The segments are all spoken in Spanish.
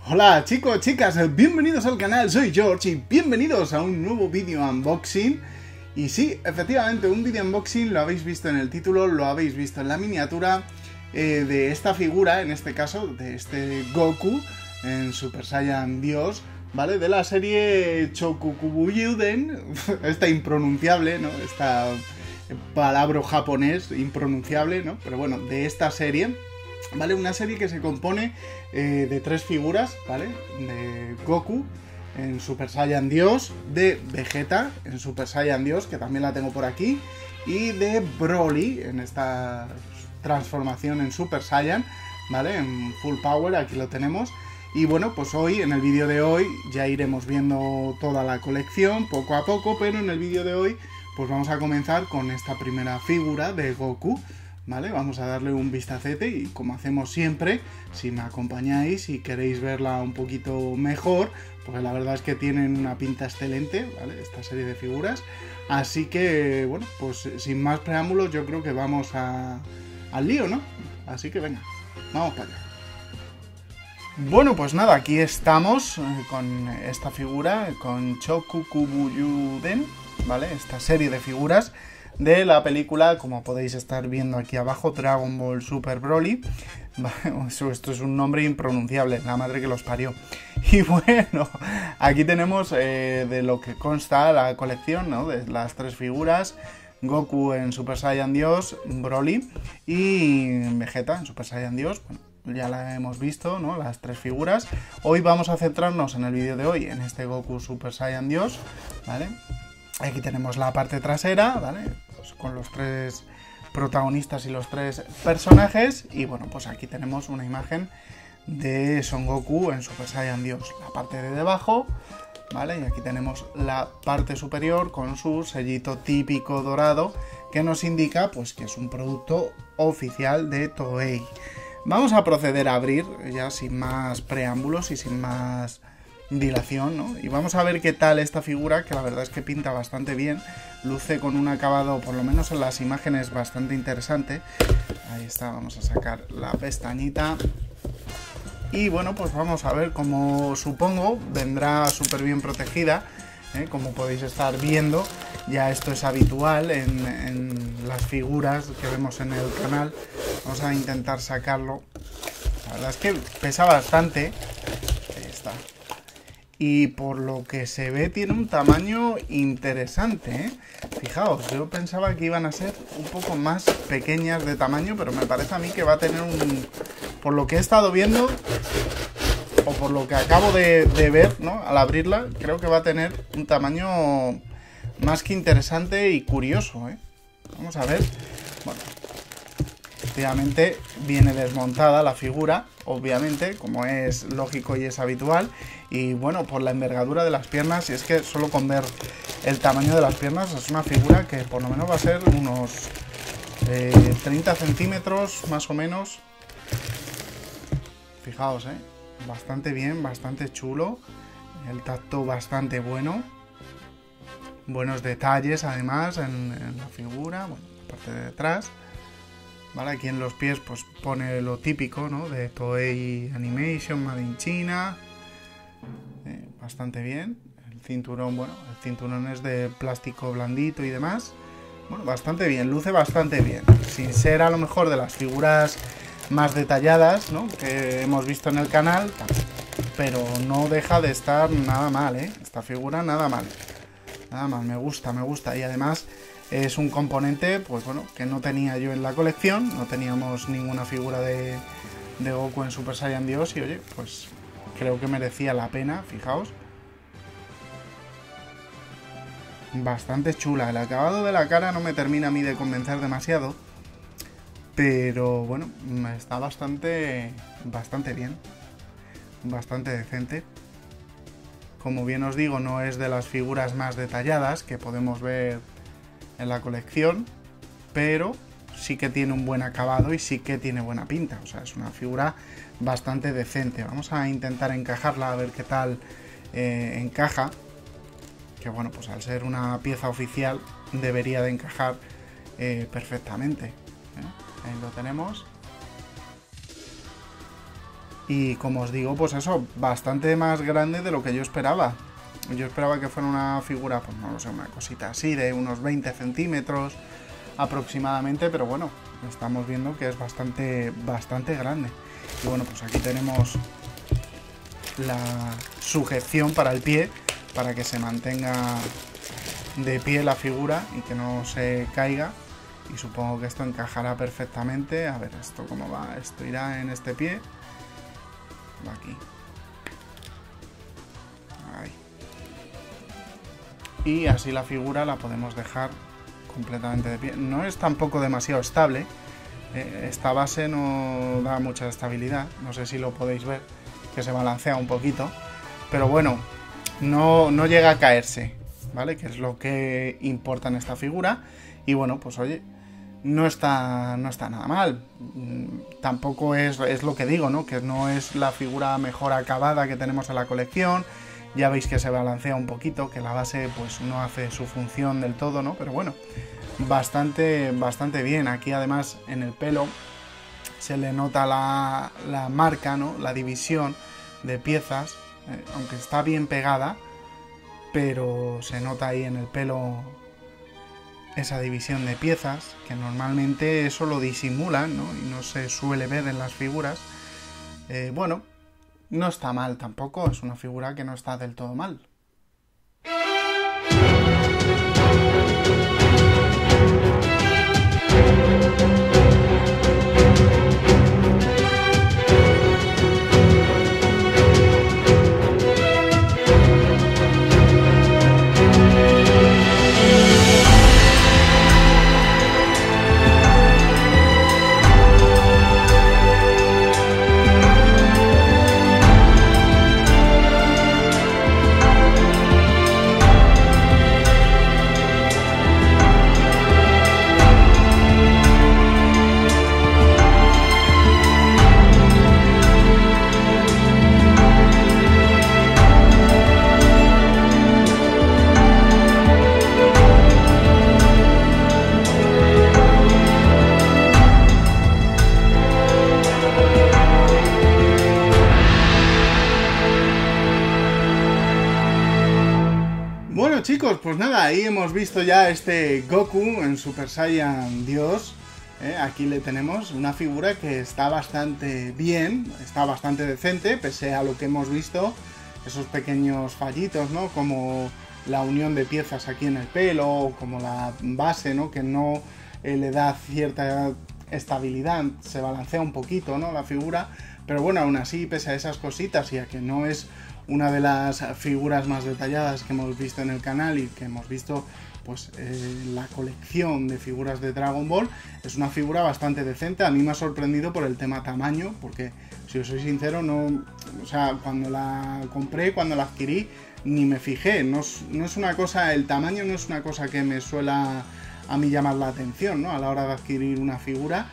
Hola chicos, chicas, bienvenidos al canal, soy George y bienvenidos a un nuevo vídeo unboxing. Y sí, efectivamente, un vídeo unboxing, lo habéis visto en el título, lo habéis visto en la miniatura de esta figura, en este caso, de este Goku en Super Saiyan Dios, ¿vale? De la serie Chokugubuyuden, esta impronunciable, ¿no? Esta palabra japonés impronunciable, ¿no? Pero bueno, de esta serie, ¿vale? Una serie que se compone de 3 figuras, ¿vale? De Goku en Super Saiyan Dios, de Vegeta en Super Saiyan Dios, que también la tengo por aquí, y de Broly en esta transformación en Super Saiyan, ¿vale? En Full Power, aquí lo tenemos. Y bueno, pues hoy, en el vídeo de hoy, ya iremos viendo toda la colección poco a poco, pero en el vídeo de hoy, pues vamos a comenzar con esta primera figura de Goku, ¿vale? Vamos a darle un vistacete y como hacemos siempre, si me acompañáis y queréis verla un poquito mejor, porque la verdad es que tienen una pinta excelente, ¿vale? Esta serie de figuras. Así que, bueno, pues sin más preámbulos, yo creo que vamos al lío, ¿no? Así que venga, vamos para allá. Bueno, pues nada, aquí estamos con esta figura, con Chokugubuyuden, ¿vale? Esta serie de figuras de la película, como podéis estar viendo aquí abajo, Dragon Ball Super Broly. Esto es un nombre impronunciable, la madre que los parió. Y bueno, aquí tenemos de lo que consta la colección, ¿no? De las 3 figuras: Goku en Super Saiyan Dios, Broly y Vegeta en Super Saiyan Dios. Bueno, ya la hemos visto, ¿no? Las 3 figuras. Hoy vamos a centrarnos en el vídeo de hoy en este Goku Super Saiyan Dios, ¿vale? Aquí tenemos la parte trasera, ¿vale? Pues con los 3 protagonistas y los 3 personajes. Y bueno, pues aquí tenemos una imagen de Son Goku en Super Saiyan Dios. La parte de debajo, ¿vale? Y aquí tenemos la parte superior con su sellito típico dorado que nos indica, pues, que es un producto oficial de Toei. Vamos a proceder a abrir ya sin más preámbulos y sin más dilación, ¿no? Y vamos a ver qué tal esta figura, que la verdad es que pinta bastante bien, luce con un acabado, por lo menos en las imágenes, bastante interesante. Ahí está, vamos a sacar la pestañita. Y bueno, pues vamos a ver cómo, supongo, vendrá súper bien protegida, ¿eh? Como podéis estar viendo, ya esto es habitual en las figuras que vemos en el canal. Vamos a intentar sacarlo. La verdad es que pesa bastante. Ahí está. Y por lo que se ve tiene un tamaño interesante, ¿eh? Fijaos, yo pensaba que iban a ser un poco más pequeñas de tamaño, pero me parece a mí que va a tener un... Por lo que he estado viendo, o por lo que acabo de ver, ¿no? Al abrirla, creo que va a tener un tamaño más que interesante y curioso, ¿eh? Vamos a ver. Bueno, efectivamente viene desmontada la figura, obviamente, como es lógico y es habitual. Y bueno, por la envergadura de las piernas, y es que solo con ver el tamaño de las piernas es una figura que por lo menos va a ser unos 30 centímetros más o menos. Fijaos, bastante bien, bastante chulo. El tacto bastante bueno. Buenos detalles además en la figura, bueno, la parte de detrás. Vale, aquí en los pies pues pone lo típico, ¿no? De Toei Animation, Made in China. Bastante bien. El cinturón, bueno, el cinturón es de plástico blandito y demás. Bueno, bastante bien, luce bastante bien. Sin ser a lo mejor de las figuras más detalladas, ¿no? Que hemos visto en el canal, pero no deja de estar nada mal, ¿eh? Esta figura nada mal. Nada mal, me gusta. Y además es un componente, pues bueno, que no tenía yo en la colección. No teníamos ninguna figura de Goku en Super Saiyan Dios. Y oye, pues creo que merecía la pena, fijaos. Bastante chula. El acabado de la cara no me termina a mí de convencer demasiado. Pero bueno, está bastante bien. Bastante decente. Como bien os digo, no es de las figuras más detalladas que podemos ver en la colección, pero sí que tiene un buen acabado y sí que tiene buena pinta. O sea, es una figura bastante decente. Vamos a intentar encajarla, a ver qué tal encaja. Que bueno, pues al ser una pieza oficial debería de encajar perfectamente. Ahí lo tenemos. Y como os digo, pues eso, bastante más grande de lo que yo esperaba. Yo esperaba que fuera una figura, pues no lo sé, una cosita así, de unos 20 centímetros aproximadamente, pero bueno, estamos viendo que es bastante grande. Y bueno, pues aquí tenemos la sujeción para el pie, para que se mantenga de pie la figura y que no se caiga. Y supongo que esto encajará perfectamente. A ver, esto cómo va, esto irá en este pie. Va aquí. Ahí. Y así la figura la podemos dejar completamente de pie. No es tampoco demasiado estable. Esta base no da mucha estabilidad. No sé si lo podéis ver, que se balancea un poquito. Pero bueno, no llega a caerse, ¿vale? Que es lo que importa en esta figura. Y bueno, pues oye, no está nada mal. Tampoco es lo que digo, ¿no? Que no es la figura mejor acabada que tenemos en la colección. Ya veis que se balancea un poquito, que la base pues no hace su función del todo, ¿no? Pero bueno, bastante bien. Aquí además en el pelo se le nota la marca, ¿no? La división de piezas, aunque está bien pegada, pero se nota ahí en el pelo esa división de piezas, que normalmente eso lo disimulan, ¿no? Y no se suele ver en las figuras. Bueno, no está mal tampoco, es una figura que no está del todo mal. Bueno chicos, pues nada, ahí hemos visto ya este Goku en Super Saiyan Dios. Aquí le tenemos una figura que está bastante bien, está bastante decente, pese a lo que hemos visto, esos pequeños fallitos, ¿no? Como la unión de piezas aquí en el pelo, o como la base, ¿no? Que no le da cierta estabilidad, se balancea un poquito, ¿no? La figura, pero bueno, aún así, pese a esas cositas y a que no es una de las figuras más detalladas que hemos visto en el canal y que hemos visto pues la colección de figuras de Dragon Ball, es una figura bastante decente. A mí me ha sorprendido por el tema tamaño, porque si os soy sincero, no, o sea, cuando la compré, cuando la adquirí, ni me fijé. No es una cosa, el tamaño no es una cosa que me suela a mí llamar la atención, ¿no? A la hora de adquirir una figura.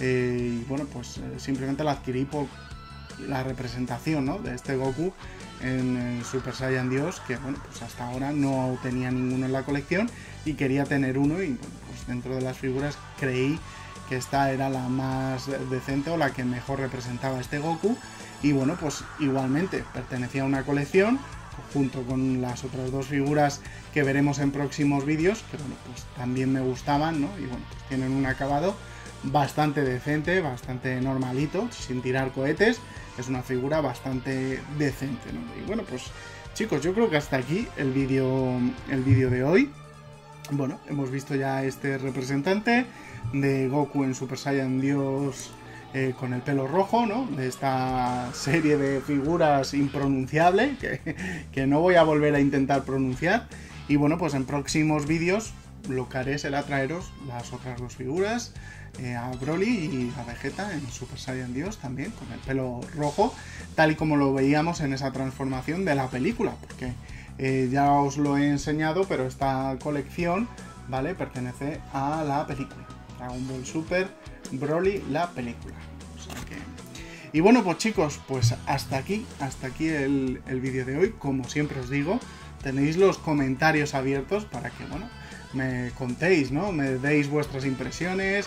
Y bueno, pues simplemente la adquirí por la representación, ¿no? De este Goku en Super Saiyan Dios, que bueno, pues hasta ahora no tenía ninguno en la colección y quería tener uno, y bueno, pues dentro de las figuras creí que esta era la más decente o la que mejor representaba a este Goku. Y bueno, pues igualmente pertenecía a una colección junto con las otras dos figuras que veremos en próximos vídeos, que bueno, pues también me gustaban, ¿no? Y bueno, pues tienen un acabado bastante decente, bastante normalito, sin tirar cohetes. Es una figura bastante decente, ¿no? Y bueno, pues chicos, yo creo que hasta aquí el vídeo de hoy. Bueno, hemos visto ya este representante de Goku en Super Saiyan Dios con el pelo rojo, ¿no? De esta serie de figuras impronunciable que no voy a volver a intentar pronunciar. Y bueno, pues en próximos vídeos lo que haré será traeros las otras dos figuras, a Broly y a Vegeta en Super Saiyan Dios también, con el pelo rojo, tal y como lo veíamos en esa transformación de la película, porque ya os lo he enseñado, pero esta colección, ¿vale?, pertenece a la película Dragon Ball Super Broly, la película. O sea que... Y bueno, pues chicos, pues hasta aquí el vídeo de hoy. Como siempre os digo, tenéis los comentarios abiertos para que, bueno, me contéis, ¿no? Me deis vuestras impresiones,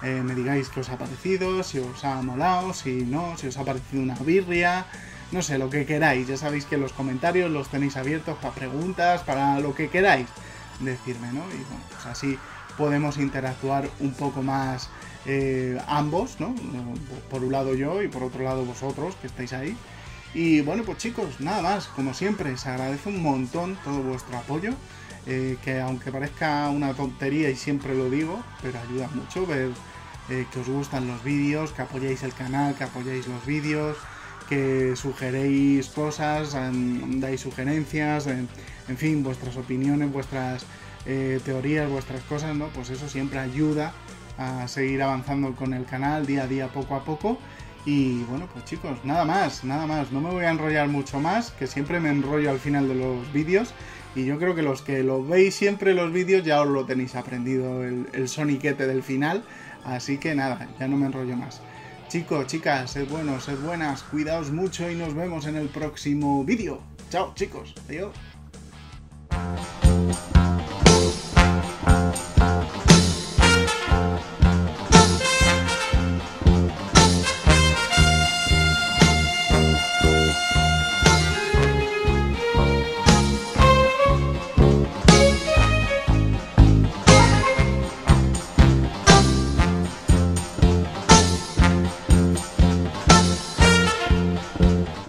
me digáis qué os ha parecido, si os ha molado, si no, si os ha parecido una birria, no sé, lo que queráis. Ya sabéis que los comentarios los tenéis abiertos para preguntas, para lo que queráis decirme, ¿no? Y bueno, pues así podemos interactuar un poco más ambos, ¿no? Por un lado yo y por otro lado vosotros que estáis ahí. Y bueno, pues chicos, nada más, como siempre, se agradece un montón todo vuestro apoyo, que aunque parezca una tontería y siempre lo digo, pero ayuda mucho ver que os gustan los vídeos, que apoyáis el canal, que apoyáis los vídeos, que sugeréis cosas, dais sugerencias, en fin, vuestras opiniones, vuestras teorías, vuestras cosas, ¿no? Pues eso siempre ayuda a seguir avanzando con el canal día a día, poco a poco. Y bueno, pues chicos, nada más, no me voy a enrollar mucho más, que siempre me enrollo al final de los vídeos. Y yo creo que los que lo veis siempre los vídeos ya os lo tenéis aprendido, el soniquete del final. Así que nada, ya no me enrollo más. Chicos, chicas, sed buenos, sed buenas, cuidaos mucho y nos vemos en el próximo vídeo. Chao, chicos, adiós.